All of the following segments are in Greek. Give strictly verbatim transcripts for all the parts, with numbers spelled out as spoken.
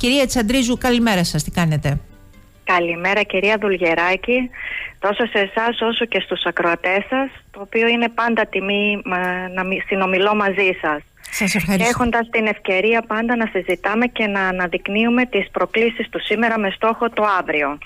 Κυρία Τσαντρίζου, καλημέρα σας, τι κάνετε? Καλημέρα κυρία Δουλγεράκη, τόσο σε εσάς όσο και στους ακροατές σας, το οποίο είναι πάντα τιμή να συνομιλώ μαζί σας. Σας ευχαριστώ. Έχοντας την ευκαιρία πάντα να συζητάμε και να αναδεικνύουμε τις προκλήσεις του σήμερα με στόχο το αύριο.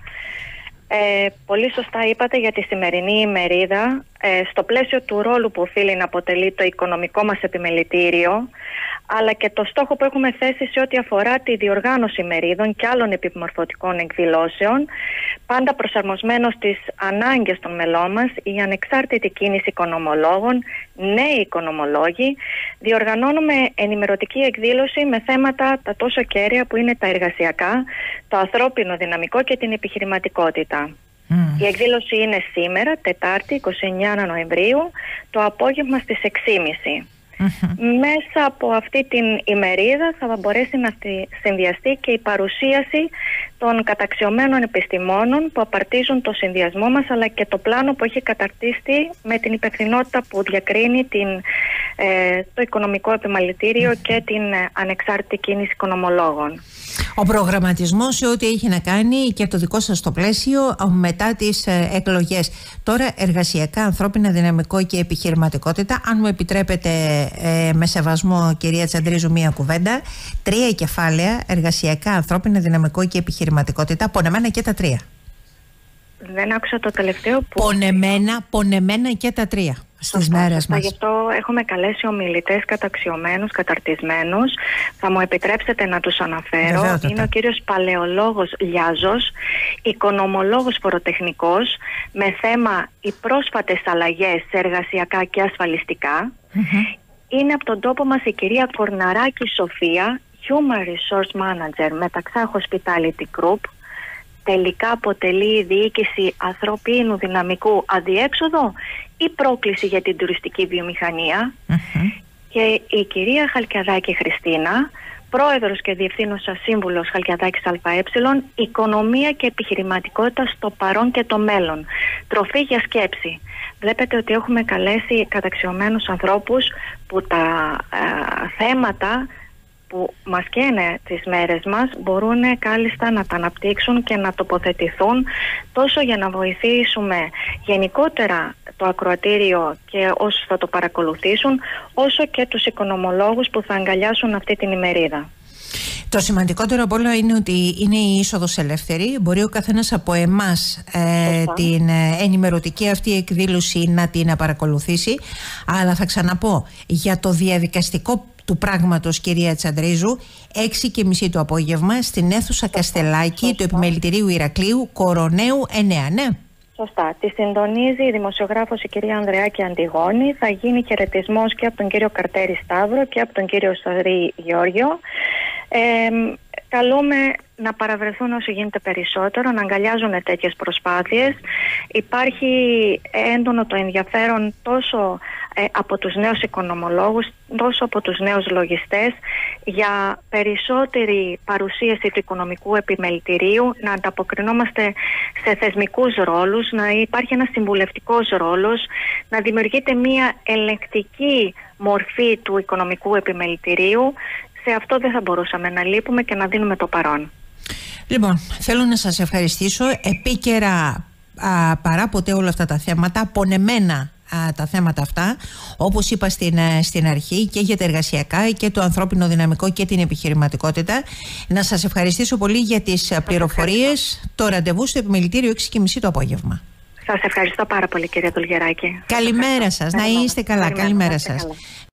Ε, πολύ σωστά είπατε για τη σημερινή ημερίδα, ε, στο πλαίσιο του ρόλου που οφείλει να αποτελεί το οικονομικό μας επιμελητήριο, αλλά και το στόχο που έχουμε θέσει σε ό,τι αφορά τη διοργάνωση ημερίδων και άλλων επιμορφωτικών εκδηλώσεων, πάντα προσαρμοσμένο στις ανάγκες των μελών μας, η ανεξάρτητη κίνηση οικονομολόγων, νέοι οικονομολόγοι, διοργανώνουμε ενημερωτική εκδήλωση με θέματα τα τόσο κέρια που είναι τα εργασιακά, το ανθρώπινο δυναμικό και την επιχειρηματικότητα. Mm. Η εκδήλωση είναι σήμερα, Τετάρτη, είκοσι εννέα Νοεμβρίου, το απόγευμα στις έξι και μισή. Mm-hmm. Μέσα από αυτή την ημερίδα θα μπορέσει να συνδυαστεί και η παρουσίαση των καταξιωμένων επιστημόνων που απαρτίζουν το συνδυασμό μας, αλλά και το πλάνο που έχει καταρτιστεί με την υπευθυνότητα που διακρίνει την, ε, το οικονομικό επιμελητήριο και την ε, ανεξάρτητη κίνηση οικονομολόγων. Ο προγραμματισμός σε ό,τι έχει να κάνει και το δικό σας το πλαίσιο μετά τις ε, εκλογές. Τώρα εργασιακά, ανθρώπινα δυναμικό και επιχειρηματικότητα. Αν μου επιτρέπετε ε, με σεβασμό κυρία Τσαντρίζου μία κουβέντα, τρία κεφάλαια, εργασιακά, ανθρώπινα δυναμικό και επιχειρηματικότητα, πονεμένα και τα τρία. Δεν άκουσα το τελευταίο που... Πονεμένα, πονεμένα και τα τρία στις μέρες μας. Γι' αυτό έχουμε καλέσει ομιλητές καταξιωμένους, καταρτισμένους. Θα μου επιτρέψετε να τους αναφέρω. Βεβαίως, είναι ο κύριος Παλαιολόγος Λιάζος, οικονομολόγος φοροτεχνικός, με θέμα οι πρόσφατες αλλαγές σε εργασιακά και ασφαλιστικά. Mm-hmm. Είναι από τον τόπο μας η κυρία Κορναράκη Σοφία, Human Resource Manager, Μεταξά Hospitality Group. Τελικά αποτελεί η διοίκηση ανθρωπίνου δυναμικού αδιέξοδο ή πρόκληση για την τουριστική βιομηχανία? Mm-hmm. Και η κυρία Χαλκιαδάκη Χριστίνα, πρόεδρος και διευθύνουσα σύμβουλος Χαλκιαδάκης ΑΕ, οικονομία και επιχειρηματικότητα στο παρόν και το μέλλον. Τροφή για σκέψη. Βλέπετε ότι έχουμε καλέσει καταξιωμένους ανθρώπους που τα ε, θέματα που μας καίνε τις μέρες μας μπορούν κάλλιστα να τα αναπτύξουν και να τοποθετηθούν τόσο για να βοηθήσουμε γενικότερα το ακροατήριο και όσους θα το παρακολουθήσουν, όσο και τους οικονομολόγους που θα αγκαλιάσουν αυτή την ημερίδα. Το σημαντικότερο από όλα είναι ότι είναι η είσοδος ελεύθερη. Μπορεί ο καθένας από εμάς ε, την ενημερωτική αυτή εκδήλωση να την παρακολουθήσει. Αλλά θα ξαναπώ, για το διαδικαστικό του πράγματος, κυρία Τσαντρίζου, έξι και μισή το απόγευμα στην αίθουσα Καστελάκη Σωστά. του Επιμελητηρίου Ηρακλείου, Κοροναίου εννέα, ναι. Σωστά. Τη συντονίζει η δημοσιογράφος η κυρία Ανδρεάκη Αντιγόνη. Θα γίνει χαιρετισμός και από τον κύριο Καρτέρη Σταύρο και από τον κύριο Σταδρή Γεώργιο. Ε, καλούμε να παραβρεθούν όσο γίνεται περισσότερο, να αγκαλιάζουν τέτοιες προσπάθειες. Υπάρχει έντονο το ενδιαφέρον τόσο ε, από τους νέους οικονομολόγους, τόσο από τους νέους λογιστές για περισσότερη παρουσίαση του οικονομικού επιμελητηρίου, να ανταποκρινόμαστε σε θεσμικούς ρόλους, να υπάρχει ένας συμβουλευτικός ρόλος, να δημιουργείται μια ελεκτική μορφή του οικονομικού επιμελητηρίου. Σε αυτό δεν θα μπορούσαμε να λείπουμε και να δίνουμε το παρόν. Λοιπόν, θέλω να σας ευχαριστήσω. Επίκαιρα α, παρά ποτέ όλα αυτά τα θέματα, πονεμένα α, τα θέματα αυτά, όπως είπα στην, στην αρχή, και για τα εργασιακά και το ανθρώπινο δυναμικό και την επιχειρηματικότητα. Να σας ευχαριστήσω πολύ για τις πληροφορίες. Το ραντεβού στο Επιμελητήριο έξι και μισή το απόγευμα. Σας ευχαριστώ πάρα πολύ, κυρία Δουλγεράκη. Καλημέρα σας, να είστε καλά. Καλημέρα σας.